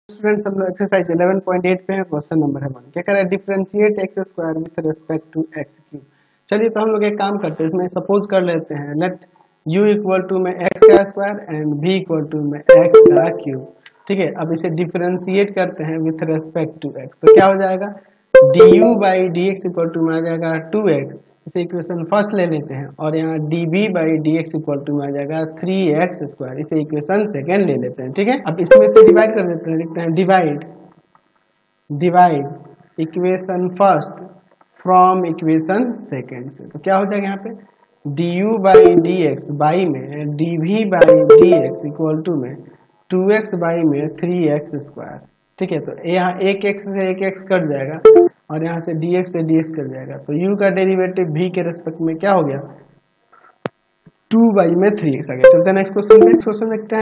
Students हम लोग exercise 11.8 पे है। क्वेश्चन नंबर है 1 क्या कह रहा है, differentiate x square with respect to x cube. चलिए तो हम लोग एक काम करते हैं, इसमें सपोज कर लेते हैं लेट u इक्वल टू में x का square and v equal to में x का क्यूब। ठीक है, अब इसे डिफरेंशिएट करते हैं विथ रिस्पेक्ट टू x, तो क्या हो जाएगा du by d x equal to में आ जाएगा 2x, इसे इक्वेशन फर्स्ट ले लेते हैं, और यहाँ dv by d x equal to में आ जाएगा 3x स्क्वायर, इसे इक्वेशन सेकेंड ले लेते हैं। ठीक है, अब इसमें से डिवाइड कर देते हैं, लिखते हैं divide equation first from equation second से, तो क्या हो जाएगा यहाँ पे du by d x by में dv by d x equal to में 2x बाई में 3x स्क्वायर। ठीक है, तो यहाँ एक x से एक x कट जाएगा और यहाँ से dx से dx कट जाएगा, तो u का डेरिवेटिव v के रेस्पेक्ट में क्या हो गया 2 बाई में 3x आ गया। चलते हैं नेक्स्ट क्वेश्चन देखते हैं।